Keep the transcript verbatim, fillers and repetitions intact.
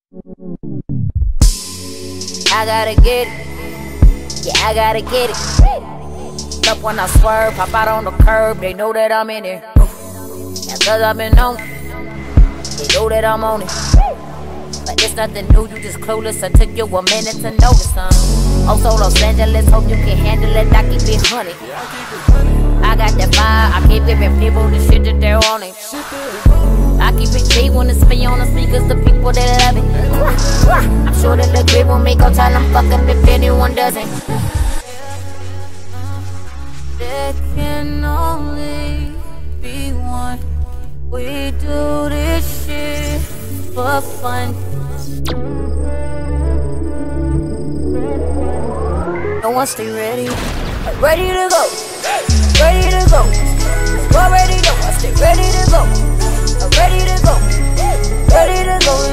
I gotta get it, yeah, I gotta get it. Up when I swerve, pop out on the curb, they know that I'm in it. Now cause I've been on it, they know that I'm on it. But it's nothing new, you just clueless. I took you a minute to notice something. Also Los Angeles, hope you can handle it, I keep it honey. I got that fire, I keep giving people the shit that they're wanting. I keep it G when it's me on the speakers, the people that love it. I'm sure that the grip will make up, tell them fuck up if anyone doesn't. There can only be one. We do this shit for fun. No one stay ready, ready to go, ready to go. Already know I stay ready to go. I'm ready to go, ready to go.